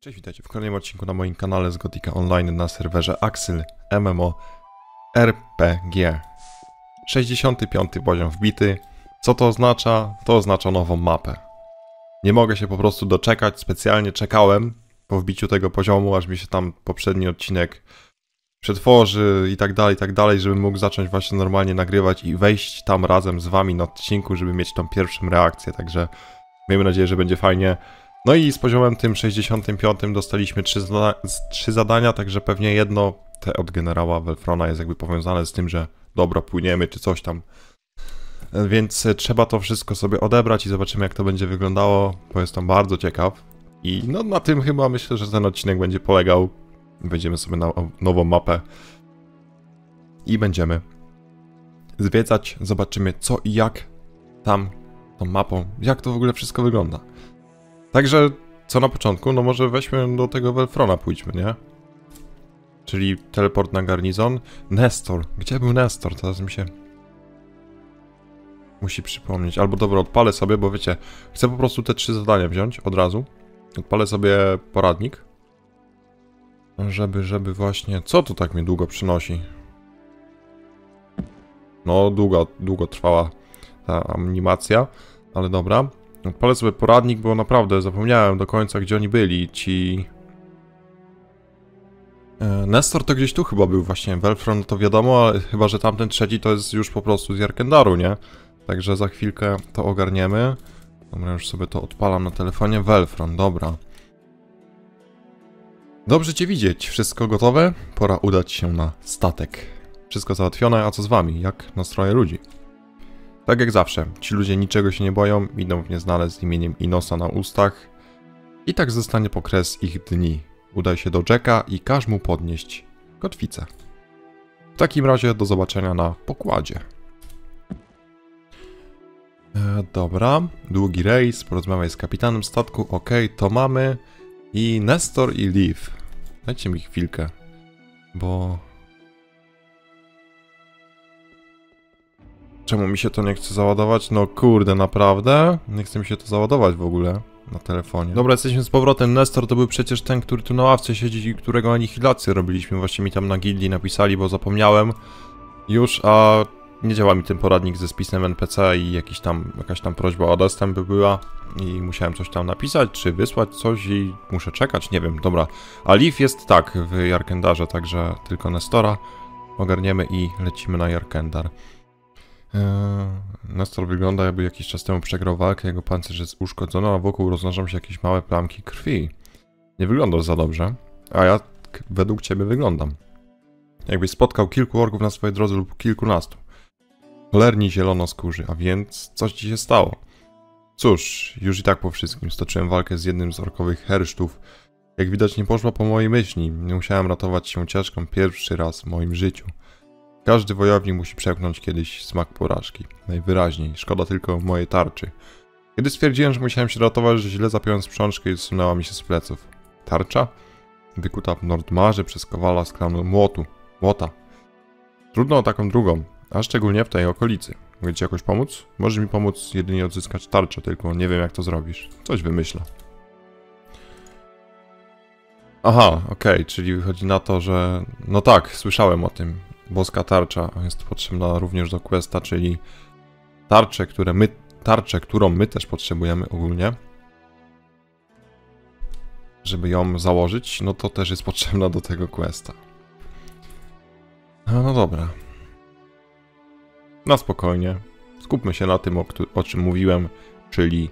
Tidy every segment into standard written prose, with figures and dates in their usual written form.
Cześć, witajcie w kolejnym odcinku na moim kanale z Gothica Online na serwerze Axyl MMO RPG. 65 poziom wbity. Co to oznacza? To oznacza nową mapę. Nie mogę się po prostu doczekać, specjalnie czekałem po wbiciu tego poziomu, aż mi się tam poprzedni odcinek przetworzy i tak dalej, żebym mógł zacząć właśnie normalnie nagrywać i wejść tam razem z wami na odcinku, żeby mieć tą pierwszą reakcję, także miejmy nadzieję, że będzie fajnie. No i z poziomem tym 65 dostaliśmy 3 zadania, także pewnie jedno, te od generała Welfrona, jest jakby powiązane z tym, że dobra, płyniemy czy coś tam. Więc trzeba to wszystko sobie odebrać i zobaczymy, jak to będzie wyglądało, bo jestem bardzo ciekaw. I no na tym chyba myślę, że ten odcinek będzie polegał. Wejdziemy sobie na nową mapę i będziemy zwiedzać, zobaczymy co i jak tam tą mapą, jak to w ogóle wszystko wygląda. Także, co na początku, no może weźmy do tego Welfrona, pójdźmy, nie? Czyli teleport na garnizon. Nestor. Gdzie był Nestor? Teraz mi się musi przypomnieć. Albo dobra, odpalę sobie, bo wiecie, chcę po prostu te 3 zadania wziąć od razu. Odpalę sobie poradnik. Żeby właśnie... Co tu tak mnie długo przynosi? No, długo trwała ta animacja, ale dobra. Odpalę sobie poradnik, bo naprawdę zapomniałem do końca, gdzie oni byli. Ci... Nestor to gdzieś tu chyba był właśnie. Welfron to wiadomo, ale chyba, że tamten trzeci to jest już po prostu z Jarkendaru, nie? Także za chwilkę to ogarniemy. Dobra, już sobie to odpalam na telefonie. Welfron, dobra. Dobrze cię widzieć. Wszystko gotowe? Pora udać się na statek. Wszystko załatwione, a co z wami? Jak nastroje ludzi? Tak jak zawsze, ci ludzie niczego się nie boją, idą w nieznane z imieniem Inosa na ustach i tak zostanie po kres ich dni. Udaj się do Jacka i każ mu podnieść kotwicę. W takim razie do zobaczenia na pokładzie. Dobra, długi rejs, porozmawiaj z kapitanem statku, ok, to mamy. I Nestor i Liv. Dajcie mi chwilkę, bo... Czemu mi się to nie chce załadować? No kurde, naprawdę? Nie chce mi się to załadować w ogóle na telefonie. Dobra, jesteśmy z powrotem. Nestor to był przecież ten, który tu na ławce siedzi i którego anihilację robiliśmy. Właśnie mi tam na gildii napisali, bo zapomniałem już, a nie działa mi ten poradnik ze spisem NPC i jakaś tam prośba o dostęp by była i musiałem coś tam napisać, czy wysłać coś i muszę czekać, nie wiem, dobra. A Liv jest tak w Jarkendarze, także tylko Nestora ogarniemy i lecimy na Jarkendar. Nestor wygląda, jakby jakiś czas temu przegrał walkę, jego pancerz jest uszkodzony, a wokół rozmnażą się jakieś małe plamki krwi. Nie wyglądasz za dobrze, a ja według ciebie wyglądam. Jakbyś spotkał kilku orków na swojej drodze lub kilkunastu. Cholerni zielonoskórzy, a więc coś ci się stało. Cóż, już i tak po wszystkim stoczyłem walkę z jednym z orkowych hersztów. Jak widać nie poszła po mojej myśli, nie musiałem ratować się ucieczką pierwszy raz w moim życiu. Każdy wojownik musi przełknąć kiedyś smak porażki. Najwyraźniej. Szkoda tylko mojej tarczy. Kiedy stwierdziłem, że musiałem się ratować, że źle zapiąłem sprzączkę i zsunęła mi się z pleców. Tarcza? Wykuta w Nordmarze przez kowala z klanu Młota. Trudno o taką drugą, a szczególnie w tej okolicy. Mogę ci jakoś pomóc? Możesz mi pomóc jedynie odzyskać tarczę, tylko nie wiem jak to zrobisz. Coś wymyślę. Aha, okej, czyli wychodzi na to, że... No tak, słyszałem o tym. Boska tarcza jest potrzebna również do questa, czyli tarczę, którą my też potrzebujemy ogólnie. Żeby ją założyć, no to też jest potrzebna do tego questa. No dobra. Na spokojnie. Skupmy się na tym, o czym mówiłem, czyli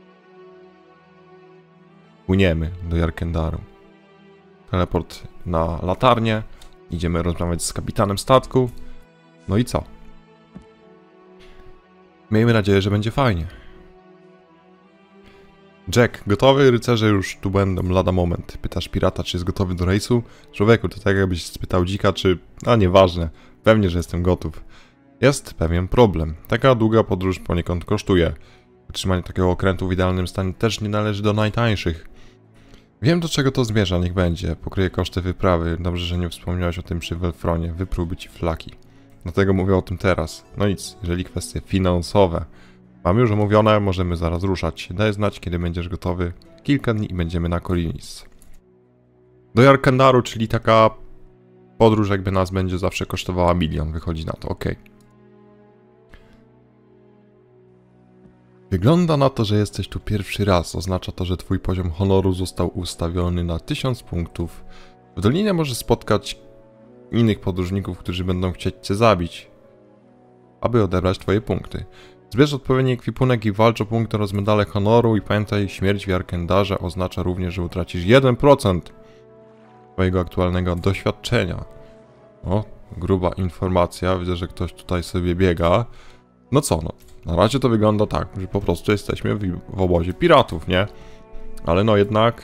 płyniemy do Jarkendaru. Teleport na latarnię. Idziemy rozmawiać z kapitanem statku. No i co? Miejmy nadzieję, że będzie fajnie. Jack, gotowy? Rycerze już tu będą lada moment. Pytasz pirata, czy jest gotowy do rejsu? Człowieku, to tak jakbyś spytał dzika, czy... A nieważne. Pewnie, że jestem gotów. Jest pewien problem. Taka długa podróż poniekąd kosztuje. Utrzymanie takiego okrętu w idealnym stanie też nie należy do najtańszych. Wiem, do czego to zmierza, niech będzie. Pokryję koszty wyprawy. Dobrze, że nie wspomniałeś o tym przy Welfronie. Wyprółby ci flaki. Dlatego mówię o tym teraz. No nic, jeżeli kwestie finansowe mamy już omówione, możemy zaraz ruszać. Daj znać, kiedy będziesz gotowy. Kilka dni i będziemy na Korinis. Do Jarkendaru, czyli taka podróż jakby nas będzie zawsze kosztowała 1 000 000, wychodzi na to, ok. Wygląda na to, że jesteś tu pierwszy raz. Oznacza to, że twój poziom honoru został ustawiony na 1000 punktów. W Dolinie możesz spotkać innych podróżników, którzy będą chcieć cię zabić, aby odebrać twoje punkty. Zbierz odpowiedni ekwipunek i walcz o punkty oraz medale honoru i pamiętaj, śmierć w Jarkendarze oznacza również, że utracisz 1% twojego aktualnego doświadczenia. O, gruba informacja, widzę, że ktoś tutaj sobie biega. No co, no, na razie to wygląda tak, że po prostu jesteśmy w obozie piratów, nie? Ale no jednak...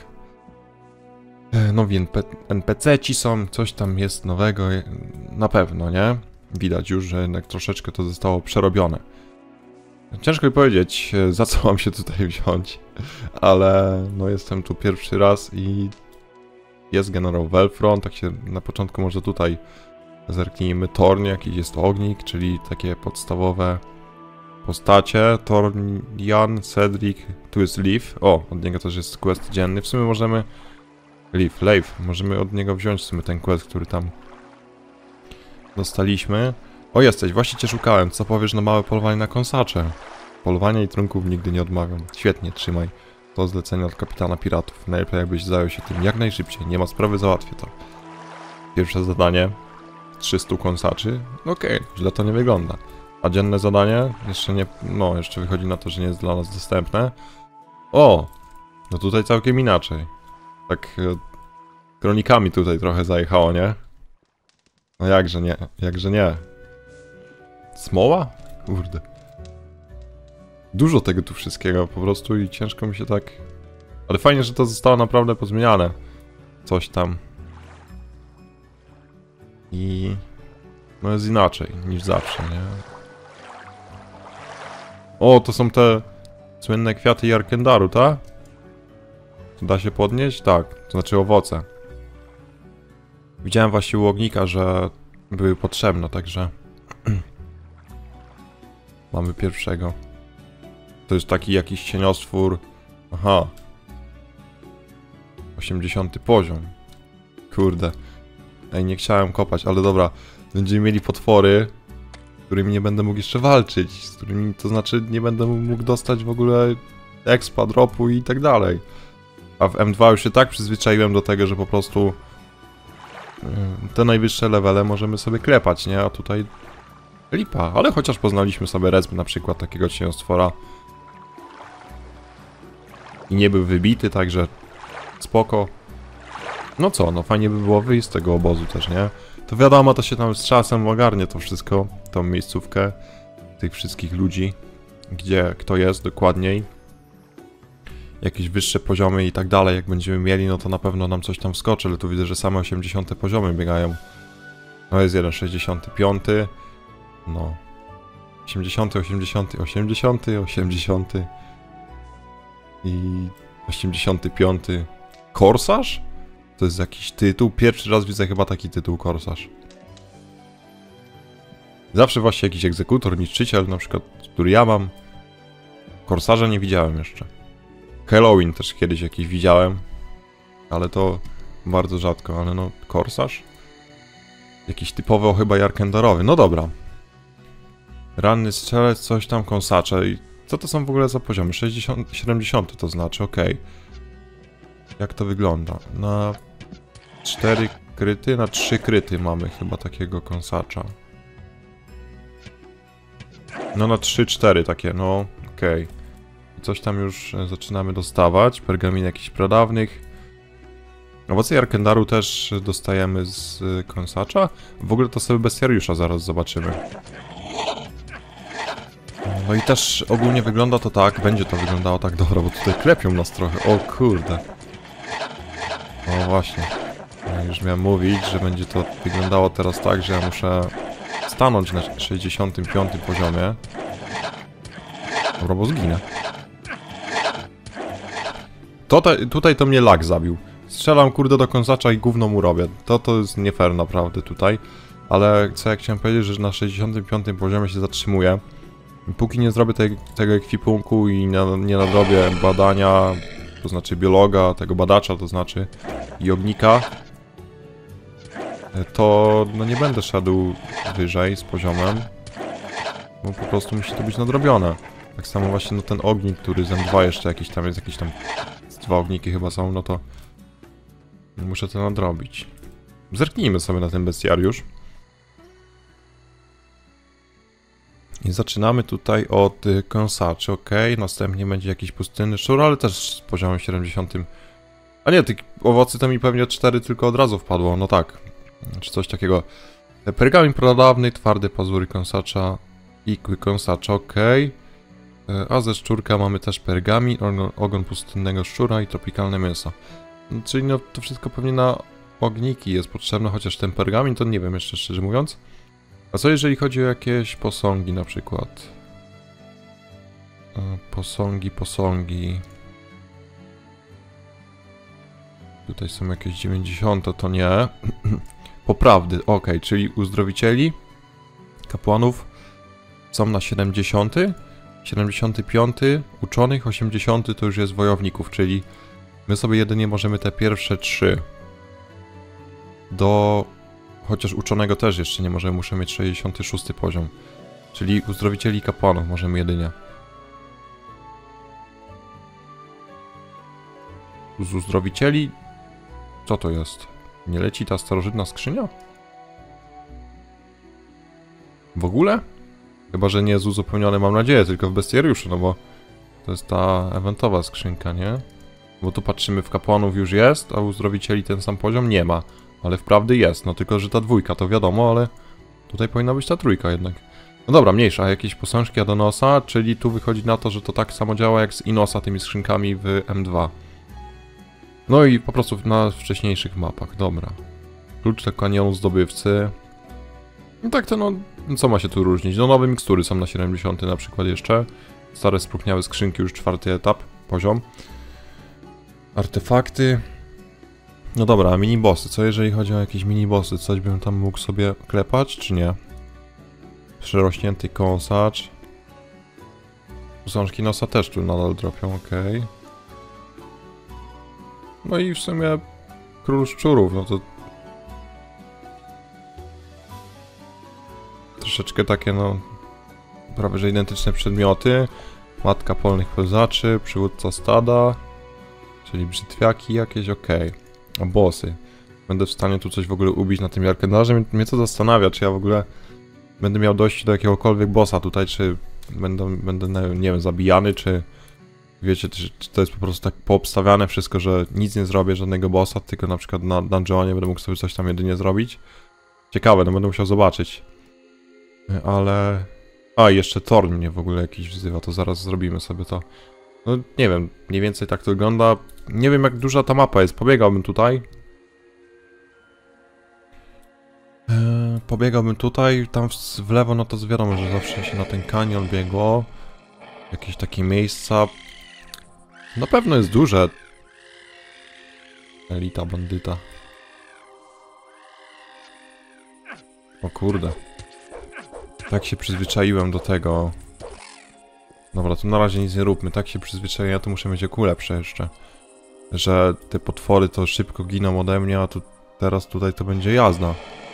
Nowi NPC-ci są, coś tam jest nowego, na pewno, nie? Widać już, że jednak troszeczkę to zostało przerobione. Ciężko mi powiedzieć, za co mam się tutaj wziąć, ale no jestem tu pierwszy raz i jest generał Welfron, tak się na początku może tutaj zerknijmy. Torn, jakiś jest ognik, czyli takie podstawowe postacie. Tornian, Cedric, tu jest Leaf, o, od niego też jest quest dzienny, w sumie możemy... Leif, możemy od niego wziąć w sumie ten quest, który tam dostaliśmy. O, jesteś, właśnie cię szukałem. Co powiesz na małe polowanie na kąsacze? Polowania i trunków nigdy nie odmawiam. Świetnie, trzymaj. To zlecenie od kapitana piratów. Najlepiej jakbyś zajął się tym jak najszybciej. Nie ma sprawy, załatwię to. Pierwsze zadanie. 300 kąsaczy. Okej, źle to nie wygląda. A dzienne zadanie? Jeszcze nie... No, jeszcze wychodzi na to, że nie jest dla nas dostępne. O! No tutaj całkiem inaczej. Tak... kronikami tutaj trochę zajechało, nie? No jakże nie, jakże nie. Smoła? Kurde. Dużo tego tu wszystkiego po prostu i ciężko mi się tak... Ale fajnie, że to zostało naprawdę pozmieniane. Coś tam. I... No jest inaczej niż zawsze, nie? O, to są te słynne kwiaty Jarkendaru, tak? Da się podnieść? Tak, to znaczy owoce. Widziałem właśnie u ognika, że były potrzebne, także... Mamy pierwszego. To jest taki jakiś cieniostwór. Aha. 80 poziom. Kurde. Ej, nie chciałem kopać, ale dobra. Będziemy mieli potwory, z którymi nie będę mógł jeszcze walczyć. Z którymi, to znaczy nie będę mógł dostać w ogóle expa, dropu i tak dalej. A w M2 już się tak przyzwyczaiłem do tego, że po prostu te najwyższe levele możemy sobie klepać, nie? A tutaj lipa, ale chociaż poznaliśmy sobie resp na przykład takiego cieniostwora i nie był wybity, także spoko. No co, no fajnie by było wyjść z tego obozu też, nie? To wiadomo, to się tam z czasem ogarnie to wszystko, tą miejscówkę, tych wszystkich ludzi, gdzie kto jest dokładniej. Jakieś wyższe poziomy i tak dalej, jak będziemy mieli, no to na pewno nam coś tam wskoczy, ale tu widzę, że same 80 poziomy biegają. No jest jeden 65, no 80, 80, 80, 80 i 85. Korsarz? To jest jakiś tytuł? Pierwszy raz widzę chyba taki tytuł, Korsarz. Zawsze właśnie jakiś egzekutor, niszczyciel, na przykład, który ja mam. Korsarza nie widziałem jeszcze. Halloween też kiedyś jakiś widziałem, ale to bardzo rzadko, ale no, Korsarz? Jakiś typowy chyba Jarkendarowy, no dobra. Ranny strzelec, coś tam, kąsacze i co to są w ogóle za poziomy? 60, 70 to znaczy, okej. Jak to wygląda? Na 4 kryty, na 3 kryty mamy chyba takiego kąsacza. No na 3-4 takie, no okej. Coś tam już zaczynamy dostawać, pergamin jakichś pradawnych. Owoce Jarkendaru też dostajemy z kąsacza. W ogóle to sobie bestiariusza zaraz zobaczymy. No i też ogólnie wygląda to tak, będzie to wyglądało tak, dobra, bo tutaj klepią nas trochę, o kurde. No właśnie, ja już miałem mówić, że będzie to wyglądało teraz tak, że ja muszę stanąć na 65 poziomie. Dobra, bo zginę. Tutaj to mnie lag zabił. Strzelam kurde do kąsacza i gówno mu robię. To jest nie fair naprawdę tutaj. Ale co ja chciałem powiedzieć, że na 65 poziomie się zatrzymuję. Póki nie zrobię tego ekwipunku i nie nadrobię badania to znaczy biologa, tego badacza, to znaczy i ognika, to no nie będę szedł wyżej z poziomem, bo po prostu musi to być nadrobione. Tak samo właśnie no ten ognik, który z M2 jeszcze jakiś tam jest, jakieś tam 2 ogniki chyba są, no to muszę to nadrobić. Zerknijmy sobie na ten bestiariusz. I zaczynamy tutaj od kąsaczy, ok. Następnie będzie jakiś pustynny szczur, ale też z poziomem 70. A nie, tych owocy to mi pewnie 4 tylko od razu wpadło, no tak. Czy coś takiego. Pergamin pradawny, twarde pazury kąsacza, ikły kąsacza, ok. A ze szczurka mamy też pergamin, ogon pustynnego szczura i tropikalne mięso. Czyli no to wszystko pewnie na ogniki jest potrzebne, chociaż ten pergamin to nie wiem jeszcze szczerze mówiąc. A co jeżeli chodzi o jakieś posągi na przykład? Posągi. Tutaj są jakieś 90, to nie. Poprawdy, ok, czyli uzdrowicieli, kapłanów są na 70, 75, uczonych, 80 to już jest wojowników, czyli my sobie jedynie możemy te pierwsze 3 chociaż uczonego też jeszcze nie możemy, muszę mieć 66 poziom. Czyli uzdrowicieli i kapłanów możemy jedynie. Z uzdrowicieli? Co to jest? Nie leci ta starożytna skrzynia? W ogóle? Chyba, że nie jest uzupełnione, mam nadzieję, tylko w bestiariuszu, no bo to jest ta eventowa skrzynka, nie? Bo tu patrzymy, w kapłanów już jest, a uzdrowicieli ten sam poziom nie ma. Ale wprawdzie jest, no tylko, że ta 2 to wiadomo, ale tutaj powinna być ta 3 jednak. No dobra, mniejsza, jakieś posążki Adonosa, czyli tu wychodzi na to, że to tak samo działa jak z Inosa tymi skrzynkami w M2. No i po prostu na wcześniejszych mapach, dobra. Klucz do kanionu zdobywcy. No tak to no, co ma się tu różnić? No nowe mikstury są na 70 na przykład jeszcze. Stare spróchniałe skrzynki, już 4. etap, poziom. Artefakty. No dobra, a minibossy. Co jeżeli chodzi o jakieś minibossy? Coś bym tam mógł sobie klepać, czy nie? Przerośnięty kąsacz. Posążki nosa też tu nadal dropią, ok. No i w sumie król szczurów, no to troszeczkę takie, no prawie że identyczne przedmioty. Matka polnych pełzaczy, przywódca stada, czyli brzytwiaki jakieś, ok. A bossy. Będę w stanie tu coś w ogóle ubić na tym jarkendarze. Mnie to zastanawia, czy ja w ogóle będę miał dojść do jakiegokolwiek bossa tutaj, czy będę nie wiem, zabijany, czy wiecie, czy to jest po prostu tak poobstawiane wszystko, że nic nie zrobię, żadnego bossa, tylko na przykład na dungeonie będę mógł sobie coś tam jedynie zrobić. Ciekawe, no będę musiał zobaczyć. Ale... A, jeszcze Thorn mnie w ogóle jakiś wzywa, to zaraz zrobimy sobie to. No nie wiem, mniej więcej tak to wygląda. Nie wiem jak duża ta mapa jest, pobiegałbym tutaj. Pobiegałbym tutaj, tam w lewo, no to wiadomo, że zawsze się na ten kanion biegło. Jakieś takie miejsca. Na pewno jest duże. Elita bandyta. O kurde. Tak się przyzwyczaiłem do tego. Dobra, tu na razie nic nie róbmy. Tak się przyzwyczaiłem, ja tu muszę mieć o kół lepsze jeszcze. Że te potwory to szybko giną ode mnie, a tu teraz tutaj to będzie jazda.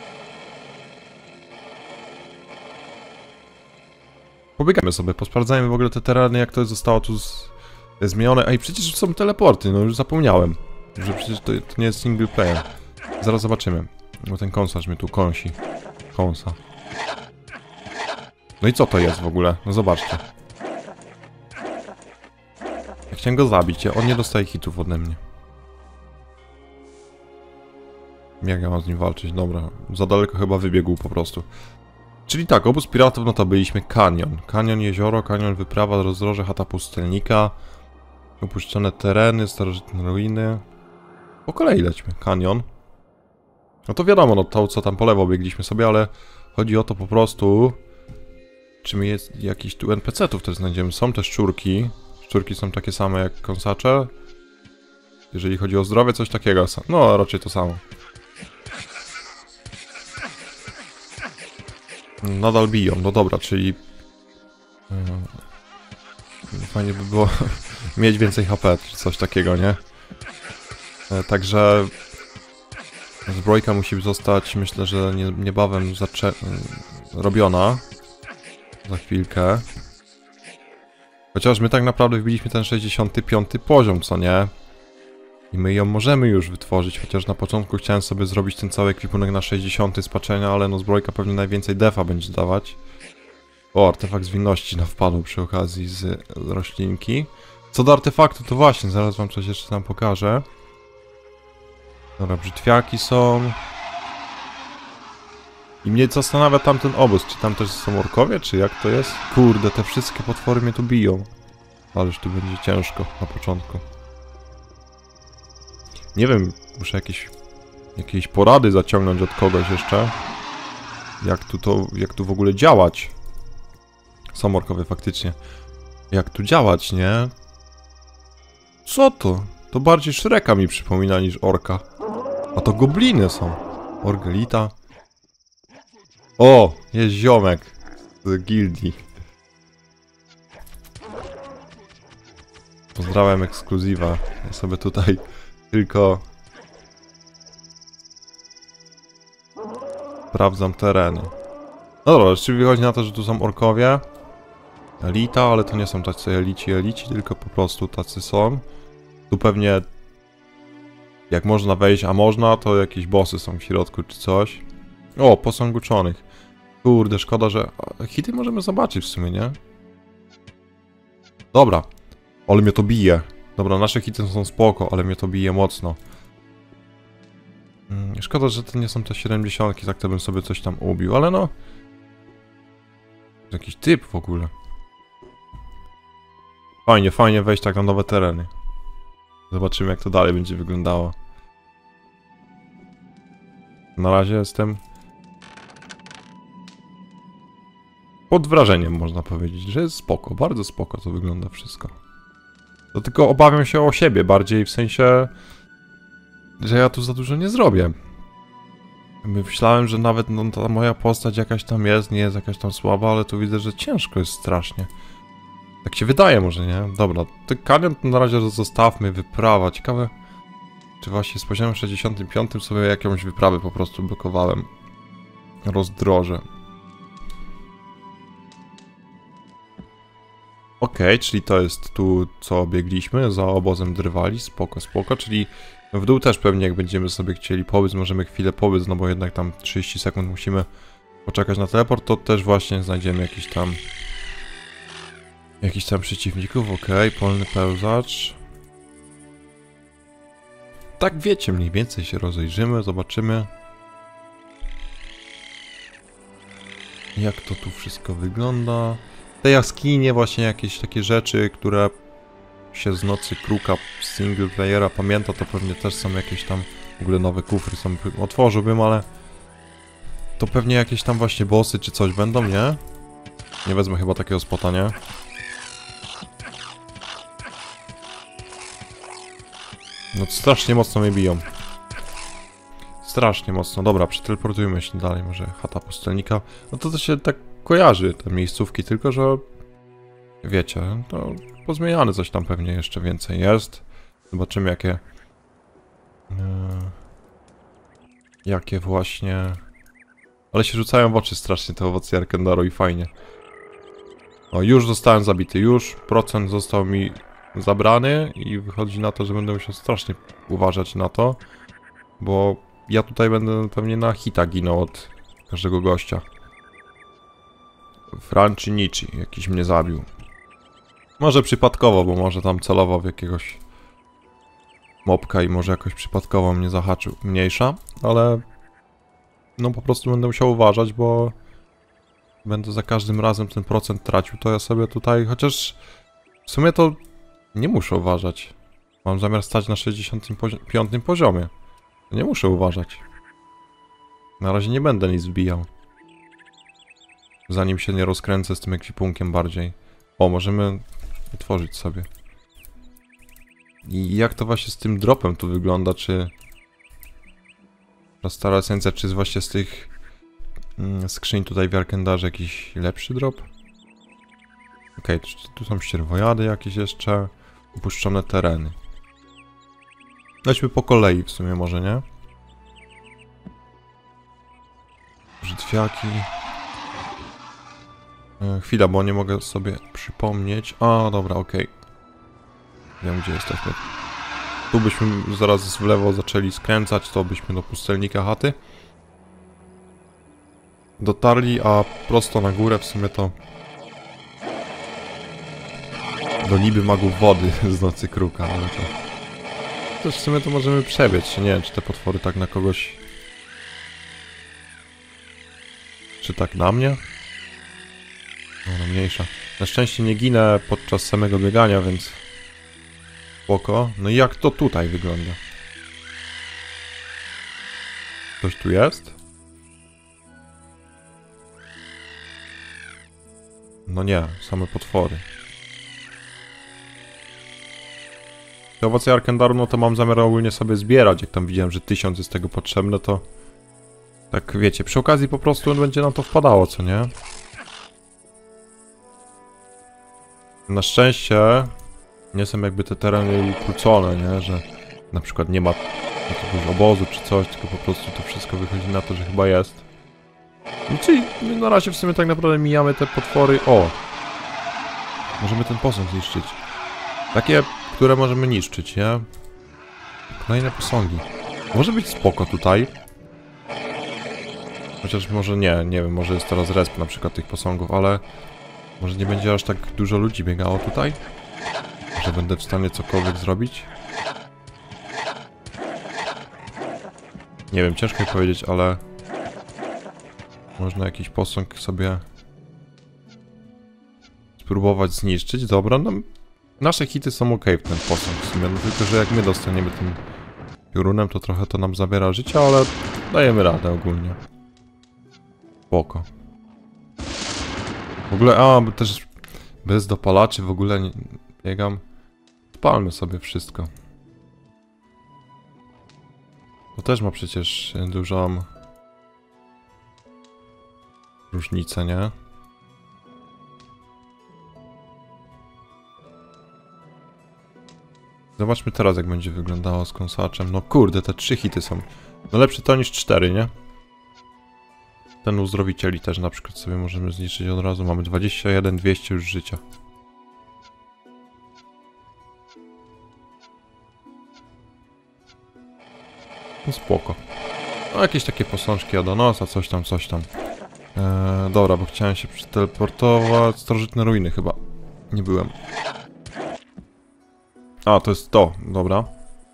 Pobiegamy sobie, posprawdzajmy w ogóle te tereny, jak to zostało tu zmienione. Ej, przecież są teleporty, no już zapomniałem. Że przecież to nie jest single player. Zaraz zobaczymy. Bo ten kąsacz mnie tu kąsi. Kąsa. No i co to jest w ogóle? No zobaczcie. Ja chciałem go zabić, on nie dostaje hitów ode mnie. Jak ja mam z nim walczyć? Dobra, za daleko chyba wybiegł po prostu. Czyli tak, obóz piratów, no to byliśmy kanion. Kanion, jezioro, kanion, wyprawa, rozdroże, chata pustelnika. Opuszczone tereny, starożytne ruiny. Po kolei lećmy. Kanion. No to wiadomo, no to co tam po lewo biegliśmy sobie, ale chodzi o to po prostu... Czy my jest jakiś tu NPC-ów też znajdziemy? Są też szczurki. Szczurki są takie same jak kąsacze. Jeżeli chodzi o zdrowie, coś takiego. No, raczej to samo. Nadal biją, no dobra, czyli... Fajnie by było mieć więcej HP, czy coś takiego, nie? Także zbrojka musi zostać, myślę, że niebawem robiona. Za chwilkę. Chociaż my tak naprawdę wbiliśmy ten 65 poziom, co nie? I my ją możemy już wytworzyć, chociaż na początku chciałem sobie zrobić ten cały ekwipunek na 60 spaczenia, ale no zbrojka pewnie najwięcej defa będzie dawać. O, artefakt zwinności nam wpadł przy okazji z roślinki. Co do artefaktu, to właśnie, zaraz wam coś jeszcze tam pokażę. Dobra, brzytwiaki są. I mnie zastanawia tamten obóz, czy tam też są orkowie, czy jak to jest? Kurde, te wszystkie potwory mnie tu biją. Ależ tu będzie ciężko na początku. Nie wiem, muszę jakieś porady zaciągnąć od kogoś jeszcze. Jak tu w ogóle działać? Są orkowie faktycznie. Jak tu działać, nie? Co to? To bardziej Shreka mi przypomina niż orka. A to gobliny są. Orgelita. O! Jest ziomek z gildii. Pozdrawiam ekskluzywa. Ja sobie tutaj tylko sprawdzam tereny. No dobra, czyli wychodzi na to, że tu są orkowie. Elita, ale to nie są tacy elici, tylko po prostu tacy są. Tu pewnie jak można wejść, a można, to jakieś bossy są w środku czy coś. O, posąg uczonych. Kurde, szkoda, że... hity możemy zobaczyć w sumie, nie? Dobra. Ale mnie to bije. Dobra, nasze hity są spoko, ale mnie to bije mocno. Szkoda, że to nie są te 70, tak to bym sobie coś tam ubił, ale no... Jakiś typ w ogóle. Fajnie wejść tak na nowe tereny. Zobaczymy, jak to dalej będzie wyglądało. Na razie jestem pod wrażeniem, można powiedzieć, że jest spoko, bardzo spoko to wygląda wszystko. To tylko obawiam się o siebie bardziej, w sensie, że ja tu za dużo nie zrobię. Myślałem, że nawet no, ta moja postać jakaś tam jest, nie jest jakaś tam słaba, ale tu widzę, że ciężko jest strasznie. Tak się wydaje może, nie? Dobra, ten kanion na razie zostawmy, wyprawa. Ciekawe, czy właśnie z poziomem 65 sobie jakąś wyprawę po prostu blokowałem. Rozdroże. Okej, czyli to jest tu, co biegliśmy, za obozem drwali, spoko, czyli w dół też pewnie jak będziemy sobie chcieli pobyć, możemy chwilę pobyć, no bo jednak tam 30 sekund musimy poczekać na teleport, to też właśnie znajdziemy jakiś tam przeciwników, okej, polny pełzacz. Tak wiecie, mniej więcej się rozejrzymy, zobaczymy. Jak to tu wszystko wygląda. Te jaskinie, właśnie jakieś takie rzeczy, które się z Nocy Kruka single playera pamięta, to pewnie też są jakieś tam w ogóle nowe kufry, otworzyłbym, ale to pewnie jakieś tam właśnie bossy czy coś będą, nie? Nie wezmę chyba takiego spota, nie? No strasznie mocno mnie biją. Strasznie mocno. Dobra, przeteleportujmy się dalej, może chata pustelnika. No to się tak kojarzy, te miejscówki, tylko że... Wiecie, to pozmieniane coś tam pewnie jeszcze więcej jest. Zobaczymy jakie właśnie... Ale się rzucają w oczy strasznie te owoce Arkendaru i fajnie. O, już zostałem zabity, już procent został mi zabrany i wychodzi na to, że będę musiał strasznie uważać na to, bo ja tutaj będę pewnie na hita ginął od każdego gościa. Francinici jakiś mnie zabił. Może przypadkowo, bo może tam celował w jakiegoś mobka i może jakoś przypadkowo mnie zahaczył. Mniejsza, ale no po prostu będę musiał uważać, bo będę za każdym razem ten procent tracił, to ja sobie tutaj, chociaż w sumie to nie muszę uważać. Mam zamiar stać na 65 poziomie. Nie muszę uważać. Na razie nie będę nic wbijał. Zanim się nie rozkręcę z tym ekwipunkiem bardziej. O, możemy otworzyć sobie. I jak to właśnie z tym dropem tu wygląda, czy... Ta stara esencja, czy jest właśnie z tych skrzyń tutaj w Arkendarze jakiś lepszy drop? Okej, tu są ścierwojady jakieś jeszcze. Opuszczone tereny. Lećmy po kolei w sumie może, nie? Brzytwiaki. Chwila, bo nie mogę sobie przypomnieć. A, dobra, okej. Wiem, gdzie jesteśmy. Tu byśmy zaraz w lewo zaczęli skręcać, to byśmy do pustelnika chaty dotarli, a prosto na górę w sumie to do niby magów wody z Nocy Kruka, ale to też w sumie to możemy przebiec. Nie wiem, czy te potwory tak na kogoś, czy tak na mnie. No, mniejsza. Na szczęście nie ginę podczas samego biegania, więc spoko. No i jak to tutaj wygląda? Ktoś tu jest? No nie, same potwory. Te owoce Arkendaru, no to mam zamiar ogólnie sobie zbierać. Jak tam widziałem, że 1000 jest tego potrzebne, to tak wiecie, przy okazji po prostu będzie nam to wpadało, co nie? Na szczęście nie są jakby te tereny ukrócone, nie? Że na przykład nie ma jakiegoś obozu czy coś, tylko po prostu to wszystko wychodzi na to, że chyba jest. No, czyli na razie w sumie tak naprawdę mijamy te potwory. O! Możemy ten posąg zniszczyć. Takie, które możemy niszczyć, nie? Kolejne posągi. Może być spoko tutaj. Chociaż może nie wiem, może jest teraz resp na przykład tych posągów, ale może nie będzie aż tak dużo ludzi biegało tutaj? Że będę w stanie cokolwiek zrobić? Nie wiem, ciężko mi powiedzieć, ale można jakiś posąg sobie spróbować zniszczyć. Dobra, no nasze hity są ok w ten posąg w sumie, no tylko że jak my dostaniemy tym piorunem, to trochę to nam zabiera życia, ale dajemy radę ogólnie. Spoko. W ogóle, bo też bez dopalaczy w ogóle nie biegam. Spalmy sobie wszystko. To też ma przecież dużą różnicę, nie? Zobaczmy teraz, jak będzie wyglądało z kąsaczem. No kurde, te 3 hity są. No lepsze to niż 4, nie? Ten uzdrowicieli też na przykład sobie możemy zniszczyć od razu. Mamy 21, 200 już życia. No spoko. No jakieś takie posążki Adonosa, coś tam, coś tam. Dobra, bo chciałem się przeteleportować. Starożytne ruiny chyba. Nie byłem. A, to jest to. Dobra.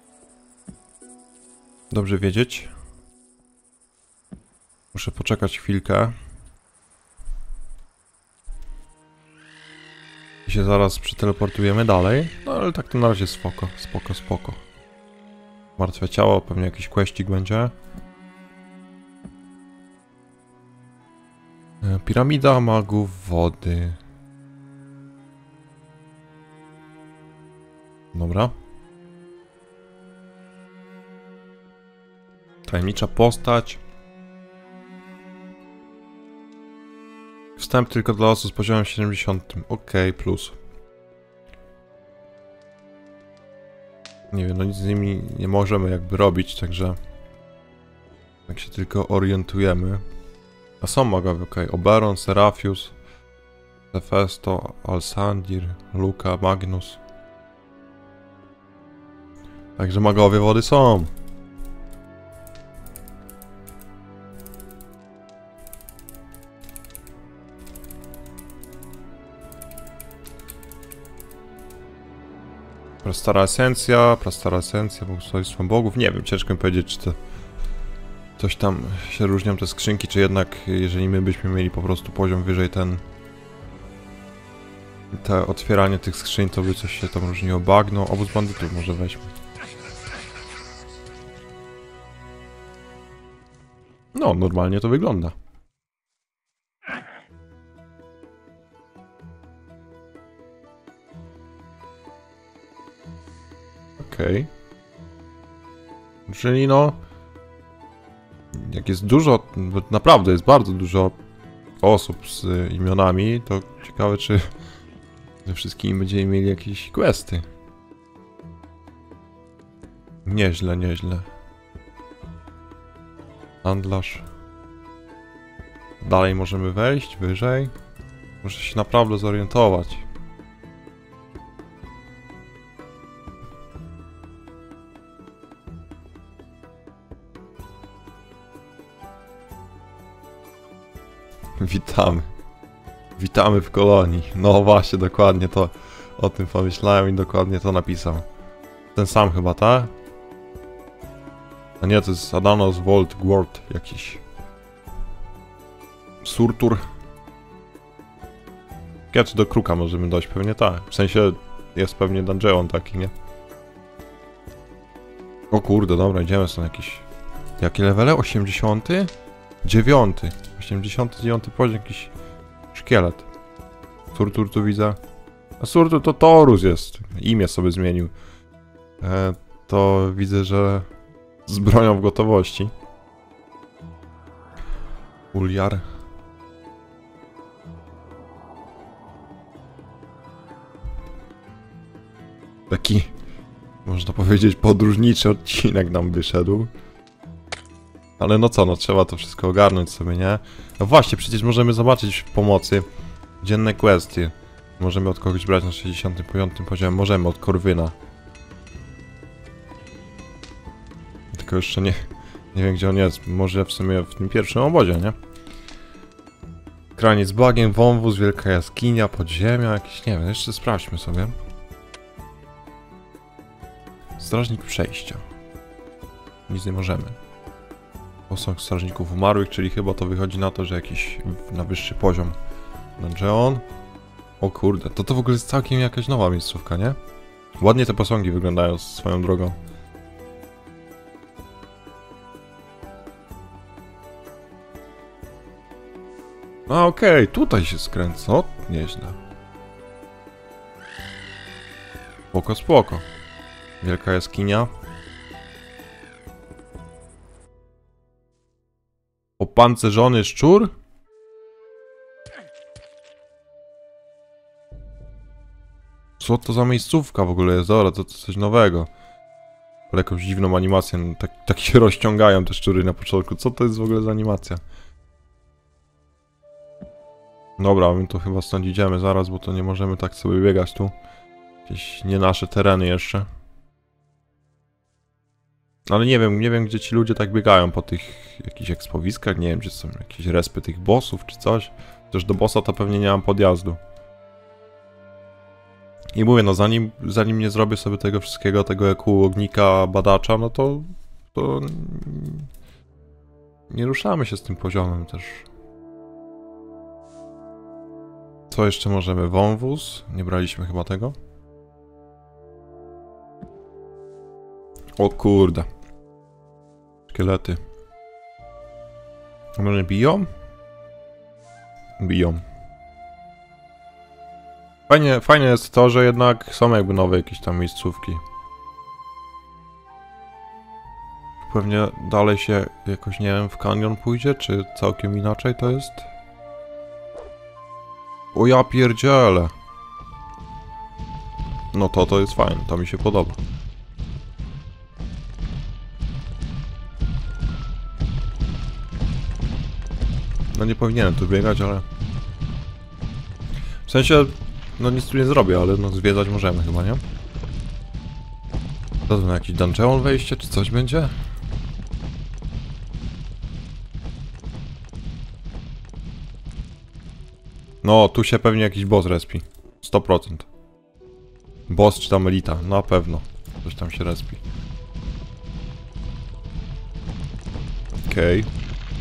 Dobrze wiedzieć. Muszę poczekać chwilkę. I się zaraz przeteleportujemy dalej. No ale tak to na razie spoko, spoko, spoko. Martwe ciało, pewnie jakiś questik będzie. Piramida magów wody. Dobra. Tajemnicza postać. Wstęp tylko dla osób z poziomem 70. Ok, plus. Nie wiem, no nic z nimi nie możemy jakby robić, także... Tak się tylko orientujemy. A są magowie, ok. Oberon, Serafius, Hefesto, Alsandir, Luka, Magnus. Także magowie wody są. Prastara esencja, błogosławieństwem bogów. Nie wiem, ciężko mi powiedzieć, czy to coś tam się różnią te skrzynki, czy jednak jeżeli my byśmy mieli po prostu poziom wyżej te otwieranie tych skrzyń, to by coś się tam różniło. Bagno, obóz bandytów może weźmy. No, normalnie to wygląda. Okej. Czyli no... Jak jest dużo, bo naprawdę jest bardzo dużo osób z imionami, to ciekawe, czy ze wszystkimi będziemy mieli jakieś questy. Nieźle, nieźle. Handlarz. Dalej możemy wejść, wyżej. Muszę się naprawdę zorientować. Witamy. Witamy w kolonii. No właśnie, dokładnie to. O tym pomyślałem i dokładnie to napisał. Ten sam chyba, tak? A nie, to jest Adanos Volt Gwort jakiś. Surtur. Kiedy do Kruka możemy dojść? Pewnie tak. W sensie jest pewnie dungeon taki, nie? O kurde, dobra, idziemy są jakiś... Jakie levele? 80? 9. 89 poziom, jakiś szkielet. Surtur tu widzę. A Surtur to Torus jest. Imię sobie zmienił. To widzę, że z bronią w gotowości. Uliar. Taki, można powiedzieć, podróżniczy odcinek nam wyszedł. Ale no co, no trzeba to wszystko ogarnąć sobie, nie? No właśnie, przecież możemy zobaczyć w pomocy dzienne kwestie. Możemy od kogoś brać na 65 poziomie, możemy od Korwyna. Tylko jeszcze nie wiem gdzie on jest, może w sumie w tym pierwszym obozie, nie? Kraniec bagien, wąwóz, wielka jaskinia, podziemia, jakieś, nie wiem, jeszcze sprawdźmy sobie. Strażnik przejścia. Nic nie możemy. Posąg strażników umarłych, czyli chyba to wychodzi na to, że jakiś na wyższy poziom dungeon. O kurde, to w ogóle jest całkiem jakaś nowa miejscówka, nie? Ładnie te posągi wyglądają swoją drogą. A okej, tutaj się skręca, o, nieźle. Spoko, spoko. Wielka jaskinia. Opancerzony szczur? Co to za miejscówka w ogóle jest? Dobra, to coś nowego. Ale jakąś dziwną animację, no, tak się rozciągają te szczury na początku. Co to jest w ogóle za animacja? Dobra, my tu chyba stąd idziemy zaraz, bo to nie możemy tak sobie biegać tu. Jakieś nie nasze tereny jeszcze. Ale nie wiem gdzie ci ludzie tak biegają po tych jakichś ekspowiskach, nie wiem, czy są jakieś respy tych bossów czy coś. Chociaż do bossa to pewnie nie mam podjazdu. I mówię, no zanim nie zrobię sobie tego wszystkiego, tego EQ ognika badacza, no to nie ruszamy się z tym poziomem też. Co jeszcze możemy? Wąwóz? Nie braliśmy chyba tego. O kurde. Szkielety. Może biją? Biją. Fajnie jest to, że jednak są jakby nowe jakieś tam miejscówki. Pewnie dalej się jakoś, nie wiem, w kanion pójdzie, czy całkiem inaczej to jest? O ja pierdzielę. No to jest fajne, to mi się podoba. No nie powinienem tu biegać, ale... W sensie, no nic tu nie zrobię, ale no zwiedzać możemy chyba, nie? To na jakiś dungeon wejście, czy coś będzie? No, tu się pewnie jakiś boss respi. 100%. Boss czy tam elita, na pewno. Coś tam się respi. Okej.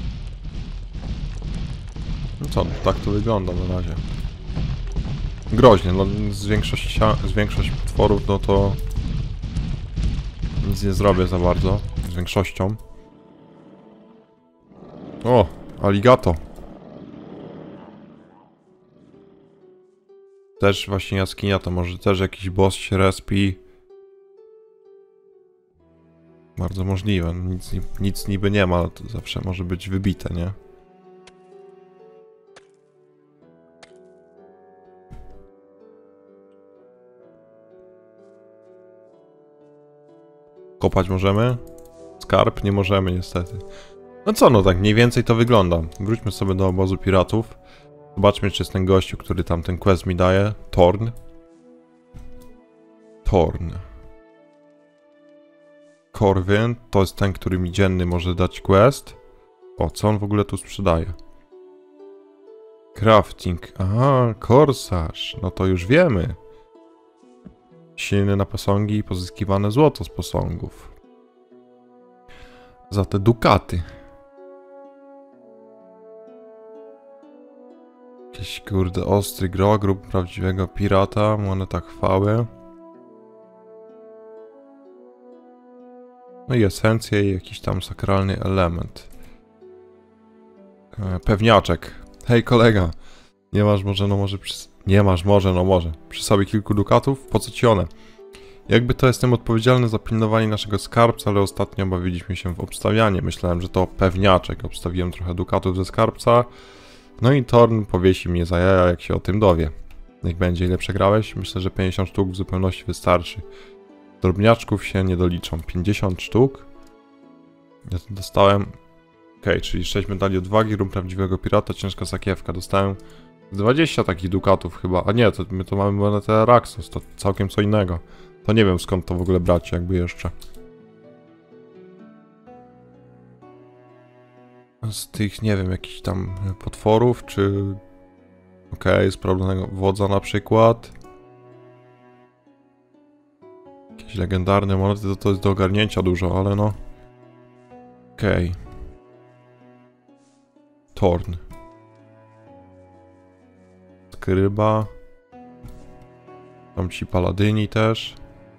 No co, tak to wygląda na razie. Groźnie, no z większość potworów, no to... Nic nie zrobię za bardzo. Z większością. O, aligato. Też właśnie jaskinia, to może też jakiś boss się respi. Bardzo możliwe, nic niby nie ma, ale to zawsze może być wybite, nie? Kopać możemy? Skarb? Nie możemy niestety. No co, no tak mniej więcej to wygląda. Wróćmy sobie do obozu piratów. Zobaczmy, czy jest ten gościu, który tam ten quest mi daje. Torn. Torn. Corwin, to jest ten, który mi dzienny może dać quest. O, co on w ogóle tu sprzedaje? Crafting. Aha, korsarz. No to już wiemy. Silny na posągi i pozyskiwane złoto z posągów. Za te dukaty. Jakiś kurde ostry grób prawdziwego pirata, moneta chwały. No i esencje i jakiś tam sakralny element. Pewniaczek. Hej kolega, nie masz może, no może nie masz może, no może. Przy sobie kilku dukatów? Po co ci one? Jakby to jestem odpowiedzialny za pilnowanie naszego skarbca, ale ostatnio bawiliśmy się w obstawianie. Myślałem, że to pewniaczek. Obstawiłem trochę dukatów ze skarbca. No i Torn powiesi mnie za jaja, jak się o tym dowie. Niech będzie, ile przegrałeś? Myślę, że 50 sztuk w zupełności wystarczy. Drobniaczków się nie doliczą. 50 sztuk? Ja to dostałem... Okej, czyli 6 medali odwagi, rum prawdziwego pirata, ciężka sakiewka. Dostałem 20 takich dukatów chyba. A nie, to my to mamy monetę Raxos, to całkiem co innego. To nie wiem, skąd to w ogóle brać jakby jeszcze. Z tych, nie wiem, jakichś tam potworów, czy... Okej, z problemnego wodza na przykład. Jakieś legendarne monety, to jest do ogarnięcia dużo, ale no... Okej. Torn. Skryba. Tam ci paladyni też.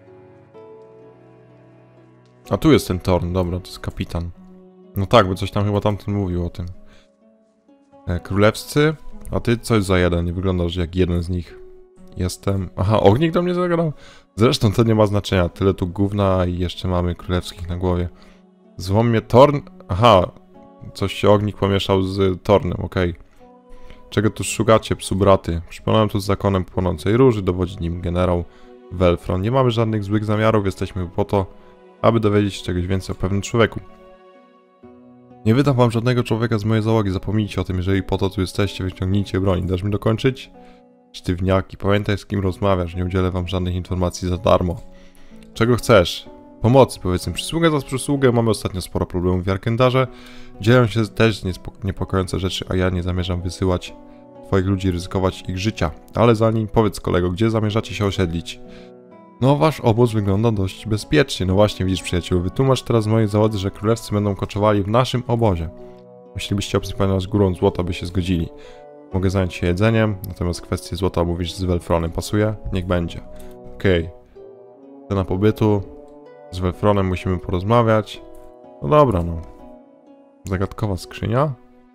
A tu jest ten Torn, dobra, to jest kapitan. No tak, bo coś tam chyba tamten mówił o tym. Królewscy? A ty coś za jeden, nie wyglądasz jak jeden z nich. Jestem... Aha, ognik do mnie zagrał? Zresztą to nie ma znaczenia, tyle tu gówna i jeszcze mamy królewskich na głowie. Złom mnie Torn? Aha, coś się ognik pomieszał z Tornem, okej. Czego tu szukacie, psu braty? Przypomniałem tu z zakonem płonącej róży, dowodzi nim generał Welfron. Nie mamy żadnych złych zamiarów, jesteśmy po to, aby dowiedzieć się czegoś więcej o pewnym człowieku. Nie wydam wam żadnego człowieka z mojej załogi, zapomnijcie o tym, jeżeli po to tu jesteście, wyciągnijcie broń. Dasz mi dokończyć? Sztywniaki, pamiętaj z kim rozmawiasz, nie udzielę wam żadnych informacji za darmo. Czego chcesz? Pomocy, powiedzmy, przysługę za przysługę, mamy ostatnio sporo problemów w Jarkendarze. Dzieją się też niepokojące rzeczy, a ja nie zamierzam wysyłać twoich ludzi, ryzykować ich życia. Ale zanim, powiedz kolego, gdzie zamierzacie się osiedlić? No, wasz obóz wygląda dość bezpiecznie. No właśnie, widzisz przyjaciół, wytłumacz teraz mojej załodze, że królewscy będą koczowali w naszym obozie. Jeśli byście obsypali nas górą złota, by się zgodzili. Mogę zająć się jedzeniem, natomiast kwestię złota mówisz z Welfronem. Pasuje? Niech będzie. Okej. Cena pobytu. Z Welfronem musimy porozmawiać. No dobra, no. Zagadkowa skrzynia.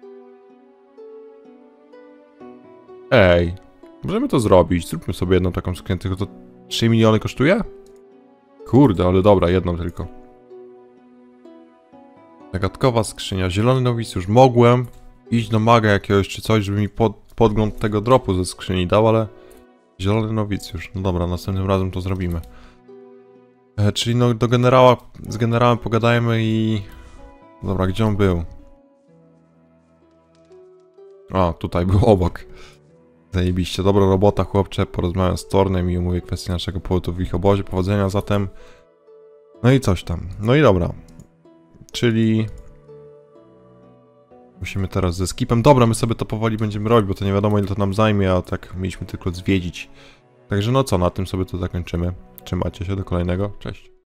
Ej. Możemy to zrobić. Zróbmy sobie jedną taką skrzynię, tylko to 3 miliony kosztuje? Kurde, ale dobra, jedną tylko. Zagadkowa skrzynia. Zielony nowicjusz. Mogłem iść do maga jakiegoś czy coś, żeby mi podgląd tego dropu ze skrzyni dał, ale... Zielony nowicjusz. No dobra, następnym razem to zrobimy. Czyli no do generała, z generałem pogadajmy i... Dobra, gdzie on był? A, tutaj był obok. Zajebiście, dobra robota chłopcze, porozmawiam z Tornem i omówię kwestię naszego pobytu w ich obozie, powodzenia zatem. No i coś tam, no i dobra. Czyli... Musimy teraz ze skipem, dobra, my sobie to powoli będziemy robić, bo to nie wiadomo ile to nam zajmie, a tak mieliśmy tylko zwiedzić. Także no co, na tym sobie to zakończymy. Trzymajcie się, do kolejnego, cześć.